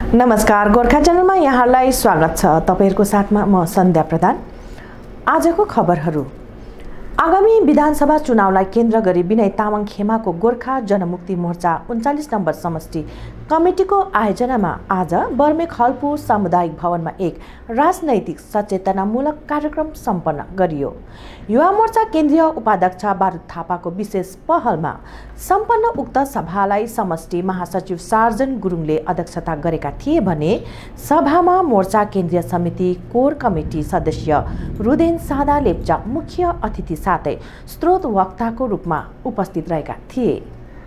नमस्कार, गोर्खा च्यानलमा यहाँलाई स्वागत छ। तपाईहरुको साथमा म सन्ध्या प्रधान। आजको खबरहरू। आगामी विधानसभा चुनावलाई केन्द्र गरी विनय तामाङ खेमाको गोर्खा जनमुक्ति मोर्चा 39 नम्बर समष्टि कमिटीको आयोजनामा आज बर्मेक हलपुर सामुदायिक भवनमा एक राजनैतिक सचेतनामूलक कार्यक्रम सम्पन्न गरियो। युवा मोर्चा केन्द्रीय उपाध्यक्ष बारुद थापाको विशेष पहलमा सम्पन्न उक्त सभालाई समष्टि महासचिव सार्जन गुरुङले अध्यक्षता गरेका थिए भने सभामा मोर्चा केन्द्रीय समिति कोर कमिटी सदस्य रुदेन सादा लेप्चा मुख्य अतिथि साथै स्रोत वक्ताको रूपमा उपस्थित रहेका थिए।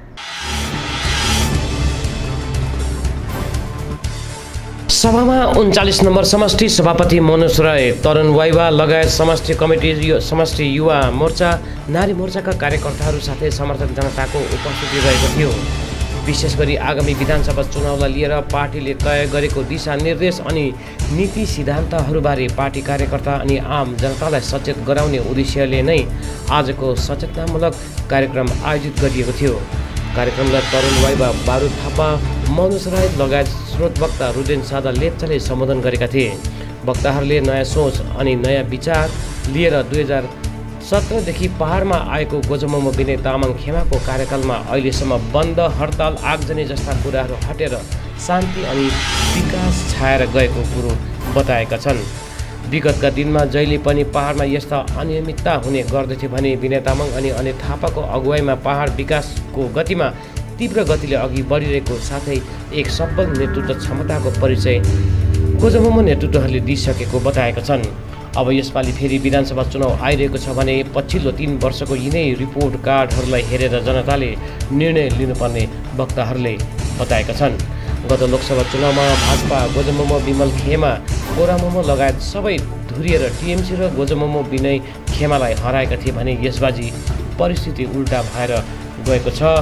सभामा 39 नम्बर समष्टि सभापति मनोज राय, तरुण वाइवा लगायत समष्टि कमिटी, समष्टि युवा मोर्चा, नारी मोर्चाका कार्यकर्ताहरू साथै समर्थक जनताको उपस्थिति रहेको थियो। विशेष गरी आगामी विधानसभा चुनावलाई लिएर पार्टीले तय गरेको दिशानिर्देश अनि नीति सिद्धान्तहरूबारे पार्टी कार्यकर्ता अनि आम जनतालाई सचेत गराउने उद्देश्यले नै आजको सचेतनामूलक कार्यक्रम आयोजित गरिएको थियो। कार्यक्रमलाई तरुण वाइवा, बारुद थापा, मनोज राय लगायत स्रोत वक्ता रुदेन सादा लेप्चाले सम्बोधन गरेका थिए। वक्ताहरूले नयाँ सोच अनि नयाँ विचार लिएर 2017देखि पहाडमा आएको गोजमोमो विनय तामाङ खेमाको कार्यकालमा अहिलेसम्म बन्द, हडताल, आगजनी जस्ता कुराहरू हटेर शान्ति अनि विकास छाएर गएको कुरो बताएका छन्। विगतका दिनमा जहिले पनि पहाडमा यस्ता अनियमितता हुने गर्दथ्यो भने विनय तामाङ अनि अनिल थापाको अगुवाईमा पहाड विकासको गतिमा तीव्र गतिले अघि बढिरहेको साथै एक सबल नेतृत्व क्षमताको परिचय गोजमोमो नेतृत्वहरूले दिइसकेको बताएका छन्। अब यसपालि फेरि विधानसभा चुनाव आइरहेको छ भने पछिल्लो 3 वर्षको यिनै रिपोर्ट कार्डहरूलाई हेरेर जनताले निर्णय लिनुपर्ने वक्ताहरूले बताएका छन्। गत लोकसभा चुनावमा भाजपा गोजमोमो विमल खेमा, कोरामोमो लगायत सबै धुरिएर टिएमसी र गोजमोमो विनय खेमालाई हराएका थिए भने यसबाजी परिस्थिति उल्टा भएर गएको छ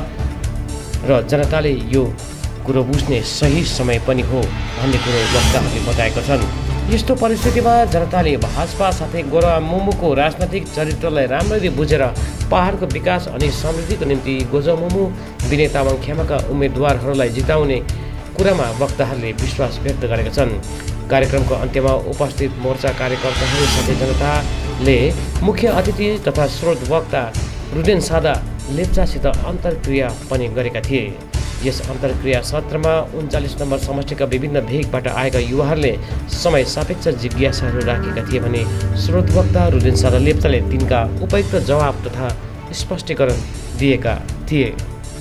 र जनताले यो कुरो बुझ्ने सही समय पनि हो भन्ने कुरो वक्ताहरूले बताएका छन्। यस्तो परिस्थितिमा जनताले भाजपा साथै गोरामोमोको राजनैतिक चरित्रलाई राम्ररी बुझेर पहाडको विकास अनि समृद्धिको निम्ति गोजमोमो विनय तामाङ खेमाका उम्मेदवारहरूलाई जिताउने कुरामा वक्ताहरूले विश्वास व्यक्त गरेका छन्। कार्यक्रमको अन्त्यमा उपस्थित मोर्चा कार्यकर्ताहरू साथै जनताले मुख्य अतिथि तथा स्रोत वक्ता रुदेन सादा लेप्चासित अन्तर्क्रिया पनि गरेका थिए। यस अन्तर्क्रिया सत्रमा 39 नम्बर समष्टिका विभिन्न भेगबाट आएका युवाहरूले समय सापेक्ष जिज्ञासाहरू राखेका थिए भने स्रोत वक्ता रुदेन सादा लेप्चाले तिनका उपयुक्त जवाब तथा स्पष्टीकरण दिएका थिए।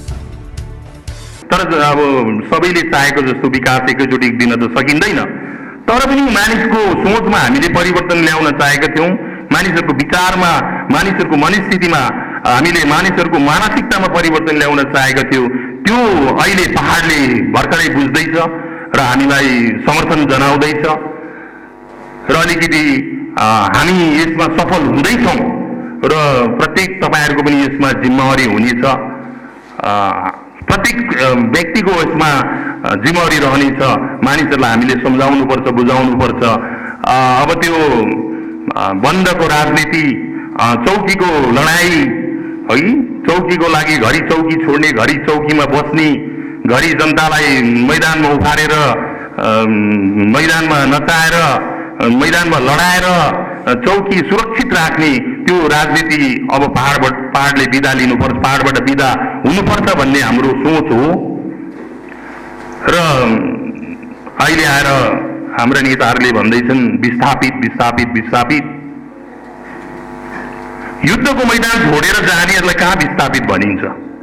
तर अब सबैले चाहेको जस्तो विकास एकैचोटि दिन त सकिँदैन, तर पनि मानिसको सोचमा हामीले परिवर्तन ल्याउन चाहेका थियौँ। मानिसहरूको विचारमा, मानिसहरूको मनस्थितिमा हामीले मानिसहरूको मानसिकतामा परिवर्तन ल्याउन चाहेका थियौँ। त्यो अहिले पहाडले भर्खरै बुझ्दैछ र हामीलाई समर्थन जनाउँदैछ र अलिकति हामी यसमा सफल हुँदैछौँ र प्रत्येक तपाईहरुको पनि यसमा जिम्मेवारी हुनेछ। प्रत्येक व्यक्तिको यसमा जिम्मेवारी रहनेछ। मानिसहरूलाई हामीले सम्झाउनुपर्छ, बुझाउनुपर्छ। अब त्यो बन्दको राजनीति, चौकीको लडाई है, चौकीको लागि घरि चौकी छोड्ने, घरि चौकीमा बस्ने, घरि जनतालाई मैदानमा उखालेर मैदानमा नचाएर मैदानमा लडाएर चौकी सुरक्षित राख्ने त्यो राजनीति अब पहाडले बिदा लिनुपर्छ, पहाडबाट बिदा हुनुपर्छ भन्ने हाम्रो सोच हो। र अहिले आएर हाम्रा नेताहरूले भन्दैछन् विस्थापित विस्थापित विस्थापित। युद्धको मैदान छोडेर जानेहरूलाई कहाँ विस्थापित भनिन्छ?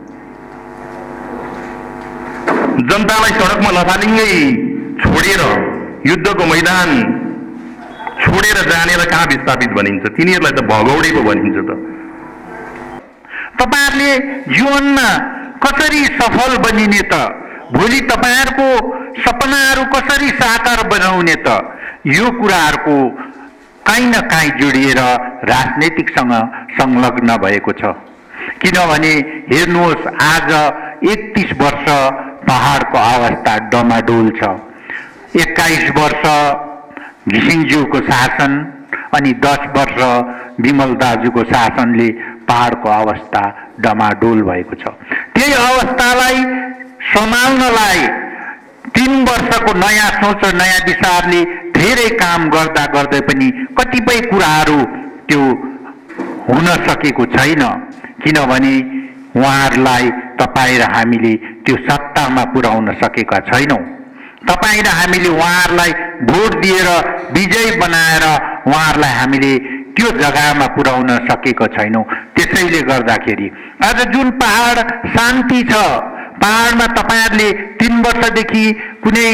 जनतालाई सडकमा लथालिङ्गै छोडेर युद्धको मैदान छोडेर जानेलाई कहाँ विस्थापित भनिन्छ? तिनीहरूलाई त भगौडे पो भनिन्छ। त तपाईहरुले जीवनमा कसरी सफल बनिने त? भोलि तपाईहरुको सपनाहरू कसरी साकार बनाउने त? यो कुराहरुको काहीँ न काहीँ जोडिएर राजनीतिकसँग संलग्न भएको छ। किनभने हेर्नुहोस्, आज 31 वर्ष पहाडको अवस्था डमाडोल छ। 21 वर्ष घिसिङज्यूको शासन अनि 10 वर्ष विमल दाजुको शासनले पहाडको अवस्था डमाडोल भएको छ। त्यही अवस्थालाई सम्हाल्नलाई 3 वर्षको नयाँ सोच र नयाँ विचारले धेरै काम गर्दा गर्दै पनि कतिपय कुराहरू त्यो हुन सकेको छैन, किनभने उहाँहरूलाई तपाईँ र हामीले त्यो सत्तामा पुर्याउन सकेका छैनौँ। तपाईँ र हामीले उहाँहरूलाई भोट दिएर विजयी बनाएर उहाँहरूलाई हामीले त्यो जग्गामा पुर्याउन सकेका छैनौँ। त्यसैले गर्दाखेरि आज जुन पहाड शान्ति छ, पहाडमा तपाईहरुले 3 वर्षदेखि कुनै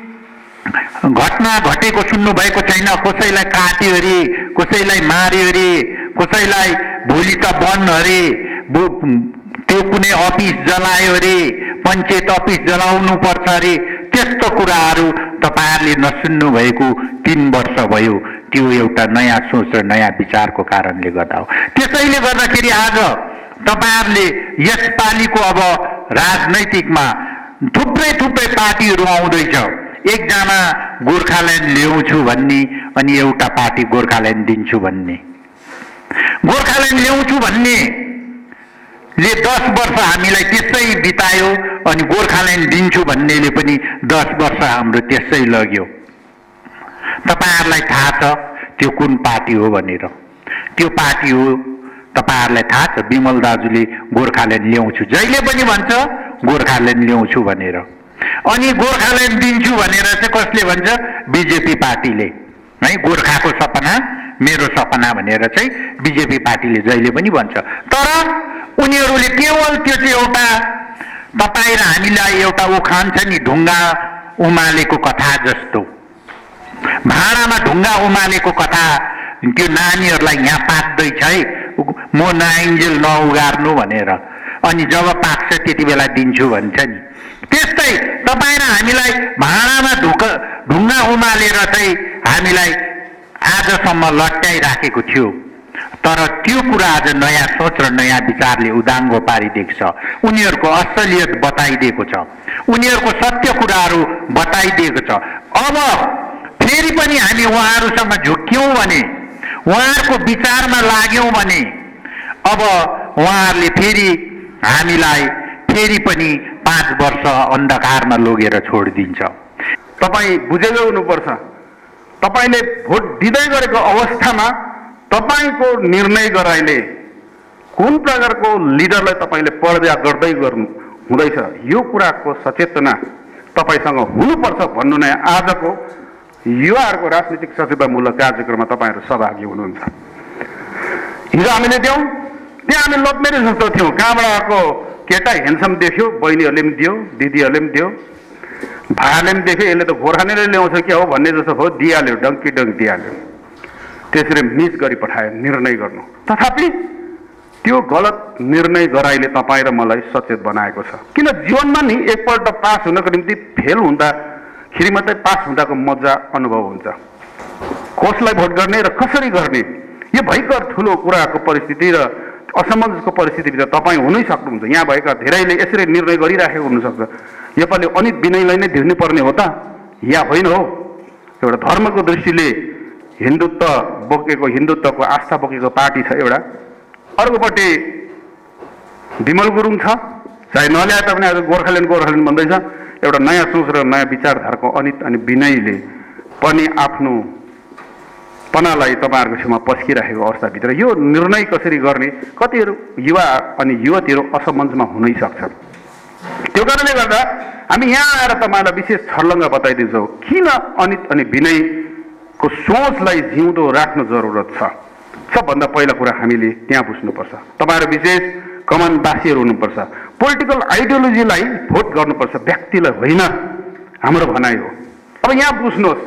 घटना घटेको सुन्नु भएको छैन। कसैलाई काट्यो अरे, कसैलाई मार्यो अरे, कसैलाई भोलि त बन्द अरे, त्यो कुनै अफिस जलायो अरे, पञ्चायत अफिस जलाउनु पर्छ अरे, त्यस्तो कुराहरू तपाईहरुले नसुन्नु भएको 3 वर्ष भयो। त्यो एउटा नयाँ सोच र नयाँ विचारको कारणले गर्दा हो। त्यसैले गर्दाखेरि आज तपाईहरुले यसपालिको अब राजनैतिकमा थुप्रै पार्टीहरू आउँदैछ। एकजना गोर्खाल्यान्ड ल्याउँछु भन्ने अनि एउटा पार्टी गोर्खाल्यान्ड दिन्छु भन्ने। गोर्खाल्यान्ड ल्याउँछु भन्ने ले 10 वर्ष हामीलाई त्यसै बितायो अनि गोर्खाल्यान्ड दिन्छु भन्नेले पनि 10 वर्ष हाम्रो त्यसै लग्यो। तपाईहरुलाई थाहा छ त्यो कुन पार्टी हो भनेर। त्यो पार्टी हो, तपाईहरुलाई थाहा छ विमल दाजुले गोर्खाल्यान्ड ल्याउँछु जहिले पनि भन्छ गोर्खाल्यान्ड ल्याउँछु भनेर। अनि गोर्खाल्यान्ड दिन्छु भनेर चाहिँ कसले भन्छ? बीजेपी पार्टीले है। गोर्खाको सपना मेरो सपना भनेर चाहिँ बीजेपी पार्टीले जहिले पनि भन्छ। तर उनीहरूले केवल त्यो चाहिँ एउटा तपाईँ र हामीलाई एउटा उखान छ नि, ढुङ्गा उमालेको कथा जस्तो। भाँडामा ढुङ्गा उमालेको कथा त्यो नानीहरूलाई यहाँ पाक्दैछ है, म नआइन्जेल नउगार्नु भनेर, अनि जब पाक्छ त्यति बेला दिन्छु भन्छ नि। त्यस्तै तपाईँ र हामीलाई भाँडामा ढुङ्गा उमालेर चाहिँ हामीलाई आजसम्म लट्याइराखेको थियो। तर त्यो कुरा आज नयाँ सोच र नयाँ विचारले उदाङ्गो पारिदिएको छ। उनीहरूको असलियत बताइदिएको छ, उनीहरूको सत्य कुराहरू बताइदिएको छ। अब फेरि पनि हामी उहाँहरूसँग झुक्क्यौँ भने, उहाँहरूको विचारमा लाग्यौँ भने अब उहाँहरूले फेरि हामीलाई फेरि पनि 5 वर्ष अन्धकारमा लगेर छोडिदिन्छ। तपाईँ बुझेकै हुनुपर्छ। तपाईले भोट दिँदै गरेको अवस्थामा तपाईको निर्णय गराइले कुन प्रकारको लिडरलाई तपाईले पर्दा गर्दै गर्नु हुँदैछ, यो कुराको सचेतना तपाईसँग हुनुपर्छ भन्नु नै आजको युवाहरूको राजनीतिक सचेतनामूलक कार्यक्रममा तपाईहरु सहभागी हुनुहुन्छ। हिजो हामीले दियौँ, त्यहाँ हामी लपमेरी जस्तो थियौँ। कहाँबाट आएको केटा हेन्सम देख्यो, बहिनीहरूले पनि दियो, दिदीहरूले पनि दियो, भाइले पनि देख्यो, यसले त गोर्खाल्यान्डले ल्याउँछ क्या हो भन्ने जस्तो हो, दिइहाल्यो, डङ्की दिइहाल्यो। त्यसरी मिस गरी पठायो निर्णय गर्नु। तथापि त्यो गलत निर्णय गराइले तपाईँ र मलाई सचेत बनाएको छ। किन जीवनमा नि एकपल्ट पास हुनको निम्ति फेल हुँदाखेरि मात्रै पास हुँदाको मजा अनुभव हुन्छ। कसलाई भोट गर्ने र कसरी गर्ने, यो भयङ्कर ठुलो कुराको परिस्थिति र असमञ्जसको परिस्थितिभित्र तपाईँ हुनै सक्नुहुन्छ। यहाँ भएका धेरैले यसरी निर्णय गरिराखेको हुनसक्छ। योपालि अनित विनयलाई नै दिनुपर्ने हो त, या होइन हो? एउटा धर्मको दृष्टिले हिन्दुत्व बोकेको, हिन्दुत्वको आस्था बोकेको पार्टी छ एउटा, अर्कोपट्टि विमल गुरुङ छ, चाहे नल्याए तापनि आज गोर्खाल्यान्ड भन्दैछ। एउटा नयाँ सोच र नयाँ विचारधाराको अनित अनि विनयले पनि आफ्नो पनालाई तपाईहरुको छेउमा पस्किराखेको अवस्थाभित्र यो निर्णय कसरी गर्ने, कतिहरू युवा अनि युवतीहरू असमञ्जमा हुनै सक्छन्। त्यो कारणले गर्दा हामी यहाँ आएर तपाईलाई विशेष छर्लङ्ग बताइदिन्छौँ किन अनित अनि विनयको सोचलाई जिउँदो राख्नु जरुरत छ। सबभन्दा पहिला कुरा हामीले त्यहाँ बुझ्नुपर्छ। तपाईहरु विशेष कमानवासीहरू हुनुपर्छ। पोलिटिकल आइडियोलोजीलाई भोट गर्नुपर्छ, व्यक्तिलाई होइन, हाम्रो भनाइ हो। अब यहाँ बुझ्नुहोस्,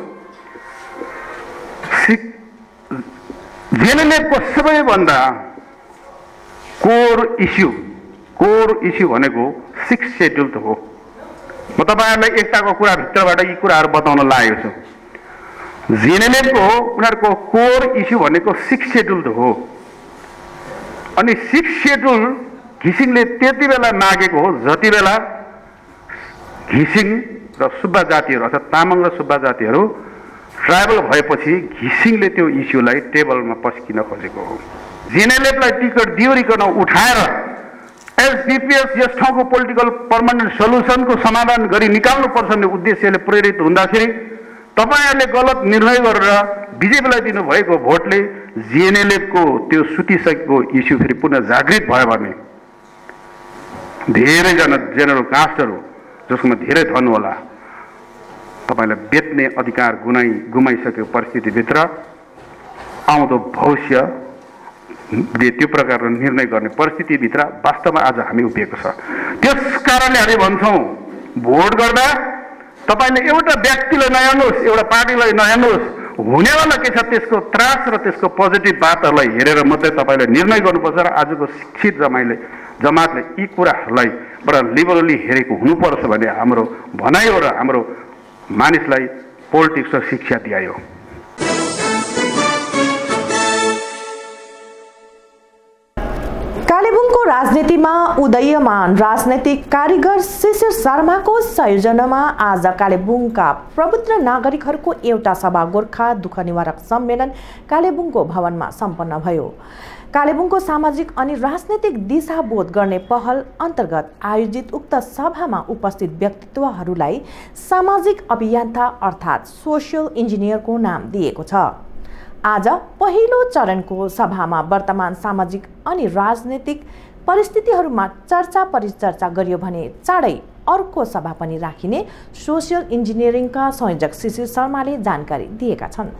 जेएनएलएफको सबैभन्दा कोर इस्यु भनेको 6 सेड्युल त हो। म तपाईहरुलाई एकताको कुरा भित्रबाट यी कुराहरू बताउन लागेको छु। जेएनएलएफको उनीहरूको कोर इस्यु भनेको 6 सेड्युल त हो। अनि 6 सेड्युल घिसिङले त्यति बेला मागेको हो जति बेला घिसिङ र सुब्बा जातिहरू अर्थात् तामाङ र सुब्बा जातिहरू ट्राइबल भएपछि घिसिङले त्यो इस्युलाई टेबलमा पस्किन खोजेको हो। जेएनएलएफलाई टिकट दियोरिकन उठाएर एसडिपिएस यस ठाउँको पोलिटिकल पर्मानेन्ट सल्युसनको समाधान गरी निकाल्नुपर्छ भन्ने उद्देश्यले प्रेरित हुँदाखेरि तपाईँहरूले गलत निर्णय गरेर बिजेपीलाई दिनुभएको भोटले जिएनएलएफको त्यो सुतिसकेको इस्यु फेरि पुनः जागृत भयो भने धेरैजना जेनरल कास्टहरू जसकोमा धेरै धन होला तपाईँलाई बेच्ने अधिकार गुमाइसकेको परिस्थितिभित्र आउँदो भविष्य त्यो प्रकारको निर्णय गर्ने परिस्थितिभित्र वास्तवमा आज हामी उभिएको छ। त्यस कारणले हामी भन्छौँ भोट गर्दा तपाईँले एउटा व्यक्तिलाई नहेर्नुहोस्, एउटा पार्टीलाई नहेर्नुहोस्, हुनेवाला के छ त्यसको त्रास र त्यसको पोजिटिभ बातहरूलाई हेरेर मात्रै तपाईँले निर्णय गर्नुपर्छ। र आजको शिक्षित जमातले यी कुराहरूलाई बडा लिबरली हेरेको हुनुपर्छ भन्ने हाम्रो भनाइ हो र हाम्रो मानिसलाई पोलिटिक्स र शिक्षा दियो। कालेबुङको राजनीतिमा उदयमान राजनैतिक कारिगर शिशिर शर्माको संयोजनामा आज कालेबुङका प्रबुद्ध नागरिकहरूको एउटा सभा गोर्खा दुःख निवारक सम्मेलन कालेबुङको भवनमा सम्पन्न भयो। कालेबुङको सामाजिक अनि राजनैतिक दिशाबोध गर्ने पहल अन्तर्गत आयोजित उक्त सभामा उपस्थित व्यक्तित्वहरूलाई सामाजिक अभियन्ता अर्थात् सोसियल इन्जिनियरको नाम दिएको छ। आज पहिलो चरणको सभामा वर्तमान सामाजिक अनि राजनैतिक परिस्थितिहरूमा चर्चा परिचर्चा गरियो भने चाँडै अर्को सभा पनि राखिने सोसियल इन्जिनियरिङका संयोजक शिशिर शर्माले जानकारी दिएका छन्।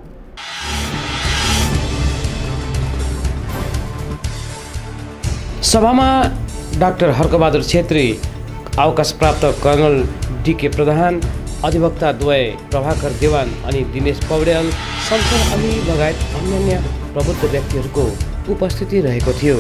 सभामा डाक्टर हर्कबहादुर छेत्री, अवकाश प्राप्त कर्नल डीके प्रधान, अधिवक्ता द्वय प्रभाकर देवान अनि दिनेश पौड्याल, शमशेर अली लगायत अन्य प्रबुद्ध व्यक्तिहरूको उपस्थिति रहेको थियो।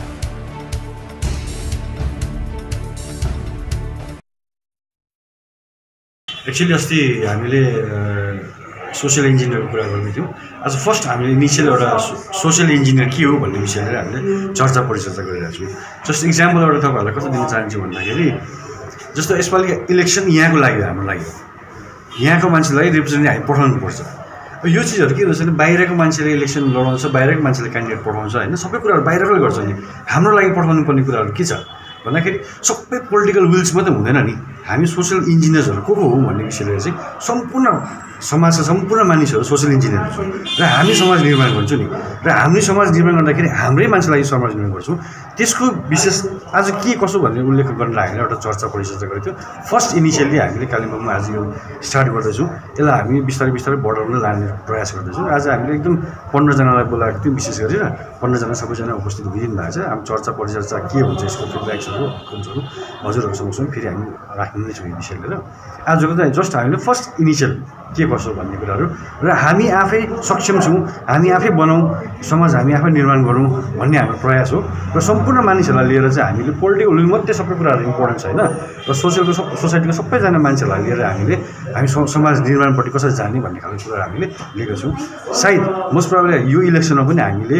एक्चुअली अस्ति हामीले सोसियल इन्जिनियरको कुरा गर्ने थियौँ। आज फर्स्ट हामीले इनिसियल एउटा सोसियल इन्जिनियर के हो भन्ने विषयले हामीले चर्चा परिचर्चा गरिरहेको छौँ। जस्ट इक्जाम्पल एउटा तपाईँहरूलाई कस्तो दिन चाहन्छु भन्दाखेरि जस्तो यसपालि इलेक्सन यहाँको लागि हाम्रो लागि यहाँको मान्छेलाई रिप्रेजेन्ट हामी पठाउनुपर्छ। यो चिजहरू के हुन्छ भने बाहिरको मान्छेले इलेक्सन लडाउँछ, बाहिरको मान्छेले क्यान्डिडेट पठाउँछ होइन, सबै कुराहरू बाहिरकोले गर्छ नि। हाम्रो लागि पठाउनु पर्ने कुराहरू के छ भन्दाखेरि सबै पोलिटिकल विल्स मात्रै हुँदैन नि, हामी सोसियल इन्जिनियर्सहरू को हो भन्ने विषयले चाहिँ सम्पूर्ण समाजका सम्पूर्ण मानिसहरू सोसियल इन्जिनियर छौँ र हामी समाज निर्माण गर्छौँ नि। र हामी समाज निर्माण गर्दाखेरि हाम्रै मान्छेलाई समाज निर्माण गर्छौँ। त्यसको विशेष आज के कसो भन्ने उल्लेख गर्न हामीले एउटा चर्चा परिचर्चा गरेको थियो। फर्स्ट इनिसियली हामीले कालिम्पोङमा आज यो स्टार्ट गर्दैछौँ, यसलाई हामी बिस्तारै बिस्तारै बढाउन लाने प्रयास गर्दैछौँ। आज हामीले एकदम 15 जनालाई बोलाएको थियौँ, विशेष गरेर 15 जना सबैजना उपस्थित भइदिनु भएको छ। हामी चर्चा परिचर्चा के हुन्छ यसको फिडब्याक्सहरू आउटकम्सहरू हजुरहरू सँगसँगै फेरि हामी राख्ने नै छौँ यो विषय लिएर। आजको चाहिँ जस्ट हामीले फर्स्ट इनिसियल के कसो भन्ने कुराहरू र हामी आफै सक्षम छौँ, हामी आफै बनाऊँ समाज, हामी आफै निर्माण गरौँ भन्ने हाम्रो प्रयास हो। र सम्पूर्ण मानिसहरूलाई लिएर चाहिँ हामीले पोलिटिकल विल मात्रै सबै कुराहरू इम्पोर्टेन्ट छैन र सोसाइटीको सबैजना मान्छेहरूलाई लिएर हामी समाज निर्माणपट्टि कसरी जाने भन्ने खालको कुराहरू हामीले लिएका छौँ। सायद मोस्ट प्रोबेबली यो इलेक्सनमा पनि हामीले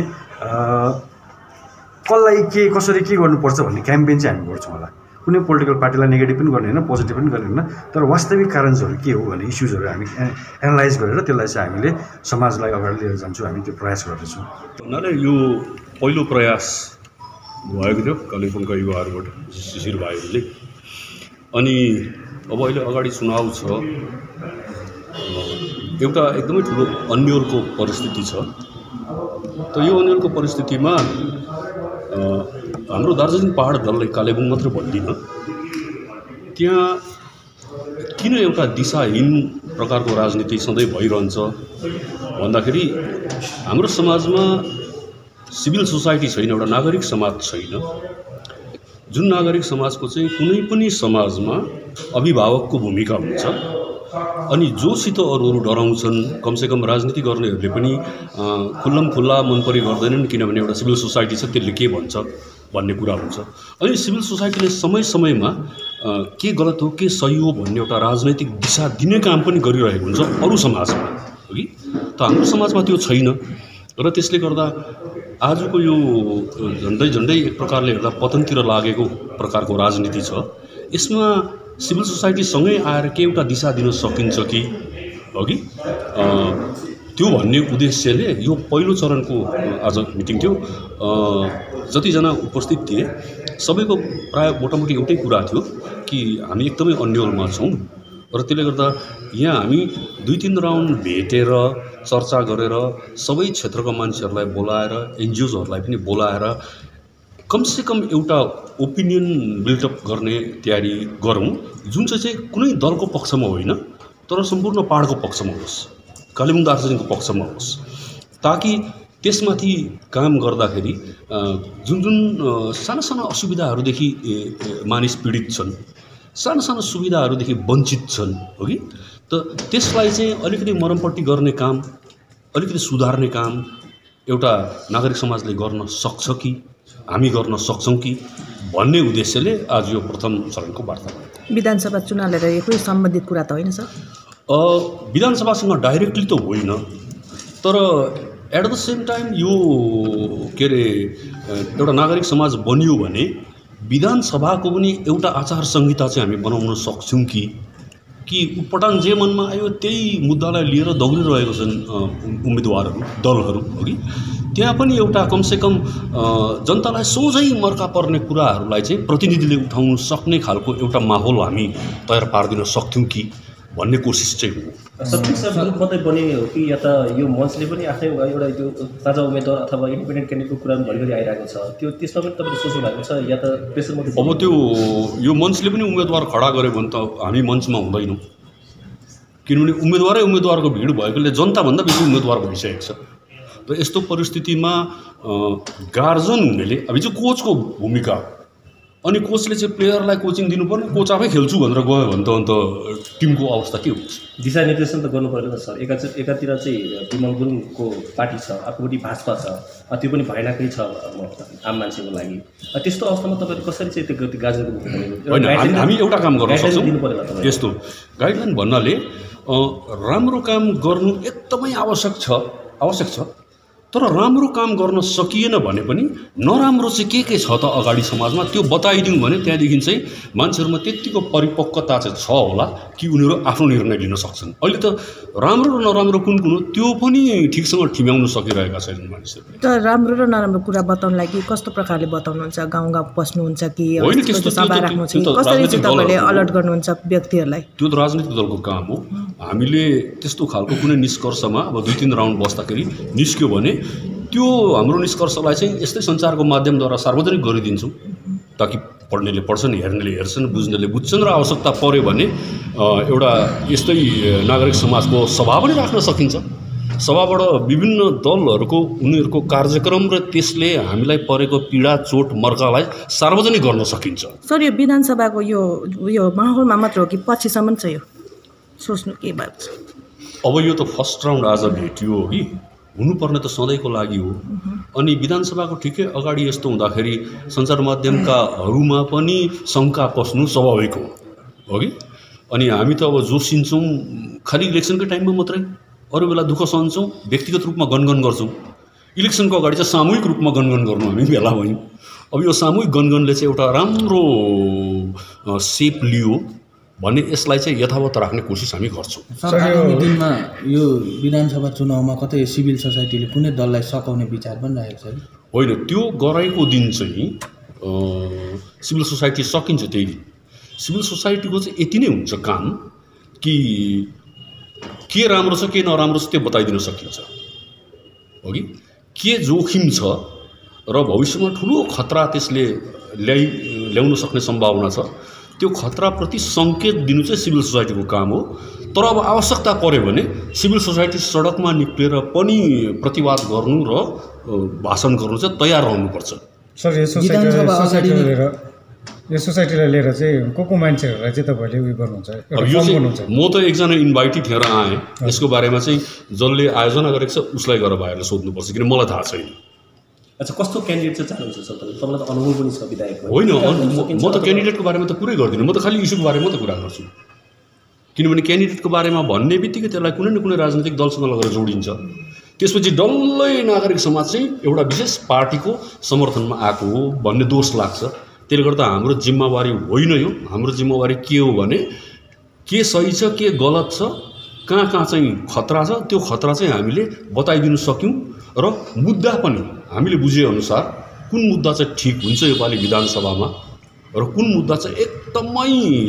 कसलाई के कसरी के गर्नुपर्छ भन्ने क्याम्पेन चाहिँ हामी गर्छौँ होला। कुनै पोलिटिकल पार्टीलाई नेगेटिभ पनि गर्ने होइन, पोजिटिभ पनि गर्ने होइन, तर वास्तविक कारणहरू के हो भन्ने इस्युजहरू हामी एनालाइज गरेर त्यसलाई चाहिँ हामीले समाजलाई अगाडि लिएर जान्छौँ, हामी त्यो प्रयास गर्दैछौँ। भन्नाले यो पहिलो प्रयास भएको थियो कालिम्पोङका युवाहरूबाट शिशिर भाइहरूले। अनि अब अहिले अगाडि चुनाव छ, एउटा एकदमै ठुलो अन्यलको परिस्थिति छ। त यो अन्यलको परिस्थितिमा हाम्रो दार्जिलिङ पहाड दलले कालेबुङ मात्र भन्दिनँ, त्यहाँ किन एउटा दिशाहीन प्रकारको राजनीति सधैँ भइरहन्छ भन्दाखेरि हाम्रो समाजमा सिभिल सोसाइटी छैन, एउटा नागरिक समाज छैन। जुन नागरिक समाजको चाहिँ कुनै पनि समाजमा अभिभावकको भूमिका हुन्छ अनि जोसित अरूहरू डराउँछन्, कमसेकम राजनीति गर्नेहरूले पनि खुल्लम खुल्ला मनपरी गर्दैनन्, किनभने एउटा सिभिल सोसाइटी छ त्यसले के भन्छ भन्ने कुरा हुन्छ। अनि सिभिल सोसाइटीले समय समयमा के गलत हो के सही हो भन्ने एउटा राजनैतिक दिशा दिने काम पनि गरिरहेको हुन्छ अरू समाजमा, हो कि। त हाम्रो समाजमा त्यो छैन र त्यसले गर्दा आजको यो झन्डै एक प्रकारले हेर्दा पतनतिर लागेको प्रकारको राजनीति छ। यसमा सिभिल सोसाइटीसँगै आएर के एउटा दिशा दिन सकिन्छ कि, हो कि, त्यो भन्ने उद्देश्यले यो पहिलो चरणको आज मिटिङ थियो। जतिजना उपस्थित थिए सबैको प्राय मोटामोटी एउटै कुरा थियो कि हामी एकदमै अन्यलमा छौँ र त्यसले गर्दा यहाँ हामी 2-3 राउन्ड भेटेर चर्चा गरेर सबै क्षेत्रका मान्छेहरूलाई बोलाएर एनजिओजहरूलाई पनि बोलाएर कमसेकम एउटा ओपिनियन बिल्डअप गर्ने तयारी गरौँ, जुन चाहिँ कुनै दलको पक्षमा होइन तर सम्पूर्ण पहाडको पक्षमा होस्, कालेबुङ दार्जिलिङको पक्षमा होस्, ताकि त्यसमाथि काम गर्दाखेरि जुन जुन साना साना असुविधाहरूदेखि मानिस पीडित छन्, साना साना सुविधाहरूदेखि वञ्चित छन्, हो कि त त्यसलाई चाहिँ अलिकति मरमपट्टि गर्ने काम, अलिकति सुधार्ने काम एउटा नागरिक समाजले गर्न सक्छ कि हामी गर्न सक्छौँ कि भन्ने उद्देश्यले आज यो प्रथम चरणको वार्ता भयो। विधानसभा चुनावले रहेको सम्बन्धित कुरा त होइन सर? विधानसभासँग डाइरेक्टली त होइन, तर एट द सेम टाइम यो के अरे एउटा नागरिक समाज बनियो भने विधानसभाको पनि एउटा आचार संहिता चाहिँ हामी बनाउन सक्छौँ कि उटपटाङ जे मनमा आयो त्यही मुद्दालाई लिएर दौडिरहेको छन् उम्मेदवारहरू, दलहरू, हो कि त्यहाँ पनि एउटा कमसेकम जनतालाई सोझै मर्का पर्ने कुराहरूलाई चाहिँ प्रतिनिधिले उठाउन सक्ने खालको एउटा माहौल हामी तयार पारिदिन सक्थ्यौँ कि भन्ने कोसिस चाहिँ हो। सर ग्रुप मात्रै बने हो कि या त यो मञ्चले पनि आफ्नै एउटा त्यो ताजा उम्मेदवार अथवा इन्डिपेन्डेन्ट क्यान्डिडेटको कुरा भरिभरि आइरहेको छ, त्यो त्यसमा पनि तपाईँले सोच्नु भएको छ या त प्रेसर मात्रै? अब त्यो यो मञ्चले पनि उम्मेदवार खडा गर्यो भने त हामी मञ्चमा हुँदैनौँ, किनभने उम्मेदवारको भिड भएकोले जनताभन्दा बेसी उम्मेदवार भइसकेको छ। र यस्तो परिस्थितिमा गार्जन हुनेले अब चाहिँ कोचको भूमिका, अनि कोचले चाहिँ प्लेयरलाई कोचिङ दिनुपर्ने, कोच आफै खेल्छु भनेर गयो भने त अन्त टिमको अवस्था के हुन्छ? दिशानिर्देशन त गर्नु पर्दैन सर। एकातिर चाहिँ विमल गुरुङको पार्टी छ, अर्कोपट्टि भाजपा छ, त्यो पनि भएनकै छ आम मान्छेको लागि। त्यस्तो अवस्थामा तपाईँले कसरी चाहिँ त्यो गार्जेनको भूमिका? होइन, हामी एउटा काम गर्न सक्छौँ। यस्तो गाइडलाइन भन्नाले राम्रो काम गर्नु एकदमै आवश्यक छ, तर राम्रो काम गर्न सकिएन भने पनि नराम्रो चाहिँ के छ त अगाडि समाजमा त्यो बताइदिउँ भने त्यहाँदेखि चाहिँ मान्छेहरूमा त्यतिको परिपक्वता चाहिँ छ होला कि उनीहरू आफ्नो निर्णय लिन सक्छन्। अहिले त राम्रो र नराम्रो कुन हो त्यो पनि ठिकसँग ठिम्याउन सकिरहेका छैनन् मानिसहरूले। त राम्रो र नराम्रो कुरा बताउन लागि कस्तो प्रकारले बताउनुहुन्छ? गाउँ गाउँ पस्नुहुन्छ कि होइन, त्यस्तो सभा राख्नुहुन्छ कि कसरी चाहिँ तपाईँले अलर्ट गर्नुहुन्छ व्यक्तिहरूलाई? त्यो त राजनीतिक दलको काम हो। हामीले त्यस्तो खालको कुनै निष्कर्षमा अब 2-3 राउन्ड बस्दाखेरि निस्क्यो भने त्यो हाम्रो निष्कर्षलाई चाहिँ यस्तै सञ्चारको माध्यमद्वारा सार्वजनिक गरिदिन्छौँ, ताकि पढ्नेले पढ्छन्, हेर्नेले हेर्छन्, बुझ्नेले बुझ्छन्, र आवश्यकता पर्यो भने एउटा यस्तै नागरिक समाजको सभा पनि राख्न सकिन्छ। सभाबाट विभिन्न दलहरूको उनीहरूको कार्यक्रम र त्यसले हामीलाई परेको पीडा, चोट, मर्कालाई सार्वजनिक गर्न सकिन्छ। सर, यो विधानसभाको यो माहौलमा मात्र हो कि पछिसम्म चाहिँ यो सोच्नु के भएको छ? अब यो त फर्स्ट राउन्ड आज भेटियो कि हुनुपर्ने त सधैँको लागि हो। अनि विधानसभाको ठिकै अगाडि यस्तो हुँदाखेरि सञ्चार माध्यमकाहरूमा पनि शङ्का पस्नु स्वाभाविक हो कि। अनि हामी त अब जोसिन्छौँ खालि इलेक्सनकै टाइममा मात्रै, अरू बेला दुःख सहन्छौँ, व्यक्तिगत रूपमा गनगन गर्छौँ। इलेक्सनको अगाडि चाहिँ सामूहिक रूपमा गनगन गर्नु हामी भेला भयौँ। अब यो सामूहिक गनगनले चाहिँ एउटा राम्रो सेप लियो भने यसलाई चाहिँ यथावत राख्ने कोसिस हामी गर्छौँ। सर, आगामी दिनमा यो विधानसभा चुनावमा कतै सिभिल सोसाइटीले कुनै दललाई सकाउने विचार पनि राखेको छ? होइन, त्यो गराएको दिन चाहिँ सिभिल सोसाइटी सकिन्छ। त्यही दिन सिभिल सोसाइटीको चाहिँ यति नै हुन्छ काम कि के राम्रो छ के नराम्रो छ त्यो बताइदिन सकिन्छ, हो कि के जोखिम छ र भविष्यमा ठुलो खतरा त्यसले ल्याउन सक्ने सम्भावना छ, त्यो खतराप्रति सङ्केत दिनु चाहिँ सिभिल सोसाइटीको काम हो। तर अब आवश्यकता पर्यो भने सिभिल सोसाइटी सडकमा निक्लेर पनि प्रतिवाद गर्नु र भाषण गर्नु चाहिँ तयार रहनुपर्छ। सर, यो सोसाइटीलाई लिएर चाहिँ को मान्छेहरूलाई चाहिँ तपाईँले उयो गर्नुहुन्छ? अब यो चाहिँ म त एकजना इन्भाइटी थिएर आएँ, यसको बारेमा चाहिँ जसले आयोजना गरेको छ उसलाई गएर भाइहरूले सोध्नुपर्छ, किन मलाई थाहा छैन। अच्छा, कस्तो क्यान्डिडेट चाहिँ चाहनुहुन्छ सर? तपाईँलाई त अनुभव पनि छ विधायक। होइन, म त क्यान्डिडेटको बारेमा त कुरै गर्दिनँ, म त खालि इस्युको बारेमा त कुरा गर्छु। किनभने क्यान्डिडेटको बारेमा भन्ने बित्तिकै त्यसलाई कुनै न कुनै राजनीतिक दलसँग लगेर जोडिन्छ। त्यसपछि डल्लै नागरिक समाज चाहिँ एउटा विशेष पार्टीको समर्थनमा आएको हो भन्ने दोष लाग्छ। त्यसले गर्दा हाम्रो जिम्मेवारी होइन यो। हाम्रो जिम्मेवारी के हो भने के सही छ, के गलत छ, कहाँ कहाँ चाहिँ खतरा छ, त्यो खतरा चाहिँ हामीले बताइदिन सक्यौँ र मुद्दा पनि हामीले बुझेअनुसार कुन मुद्दा चाहिँ ठिक हुन्छ योपालि विधानसभामा र कुन मुद्दा चाहिँ एकदमै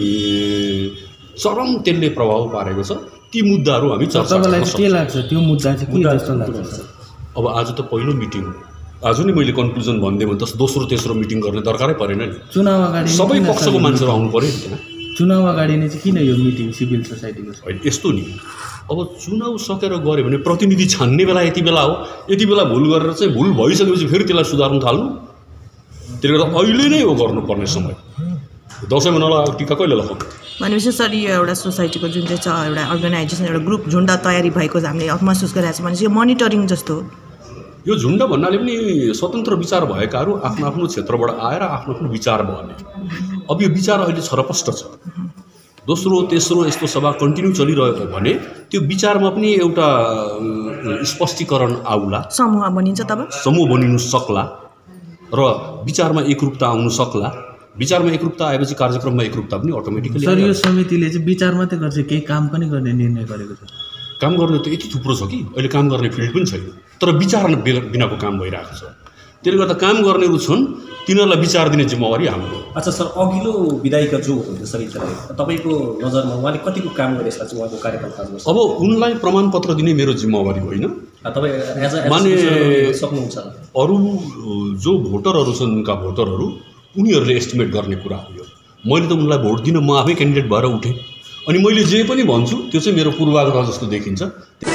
चरम त्यसले प्रभाव पारेको छ, ती मुद्दाहरू हामी चर्चा गर्न सक्छौँ। के लाग्छ त्यो मुद्दा चाहिँ के जस्तो लाग्छ? अब आज त पहिलो मिटिङ, आज नै मैले कन्क्लुजन भनिदिएँ भने त दोस्रो तेस्रो मिटिङ गर्ने दरकारै परेन नि। चुनाव अगाडि सबै पक्षको मान्छेहरू आउनु पऱ्यो नि त्यहाँ। चुनाव अगाडि नै चाहिँ किन यो मिटिङ सिभिल सोसाइटीको? होइन यस्तो नि, अब चुनाव सकेर गऱ्यो भने प्रतिनिधि छान्ने बेला यति बेला हो, यति बेला भुल गरेर चाहिँ भुल भइसकेपछि फेरि त्यसलाई सुधार्नु थाल्नु, त्यसले गर्दा अहिले नै हो गर्नुपर्ने समय। दसैँ मनाउला टिका कहिले लगाउँ भनेपछि सर यो एउटा सोसाइटीको जुन चाहिँ छ एउटा अर्गनाइजेसन एउटा ग्रुप झुन्ड तयारी भएको हामीले महसुस गरिरहेको छ भनेपछि यो मोनिटरिङ जस्तो हो। यो झुन्ड भन्नाले पनि स्वतन्त्र विचार भएकाहरू आफ्नो आफ्नो क्षेत्रबाट आएर आफ्नो आफ्नो विचार बने। अब यो विचार अहिले छरपष्ट छ, दोस्रो तेस्रो यस्तो सभा कन्टिन्यू चलिरहेको भने त्यो विचारमा पनि एउटा स्पष्टीकरण आउला, समूह बनिन्छ, तब समूह बनिनु सक्ला र विचारमा एकरूपता आउनु सक्ला। विचारमा एकरूपता आएपछि कार्यक्रममा एकरूपता पनि अटोमेटिकली। सर यो समितिले चाहिँ विचार मात्रै गर्छ, केही काम पनि गर्ने निर्णय गरेको छ? काम गर्ने त यति थुप्रो छ कि अहिले काम गर्ने फिल्ड पनि छैन, तर विचार बिनाको काम भइरहेको छ। त्यसले गर्दा काम गर्नेहरू छन्, तिनीहरूलाई विचार दिने जिम्मेवारी हाम्रो। अच्छा सर, अघिल्लो विधायिका जो हुनुहुन्थ्यो सर तपाईँको नजरमा उहाँले कतिको काम गरेछ चाहिँ उहाँको कार्यकाल? अब उनलाई प्रमाणपत्र दिने मेरो जिम्मेवारी होइन, तपाईँ माने सक्नुहुन्छ। अरू जो भोटरहरू छन् उनका भोटरहरू उनीहरूले एस्टिमेट गर्ने कुरा हो यो। मैले त उनलाई भोट दिन म आफै क्यान्डिडेट भएर उठेँ, अनि मैले जे पनि भन्छु त्यो चाहिँ मेरो पूर्वाग्रह जस्तो देखिन्छ।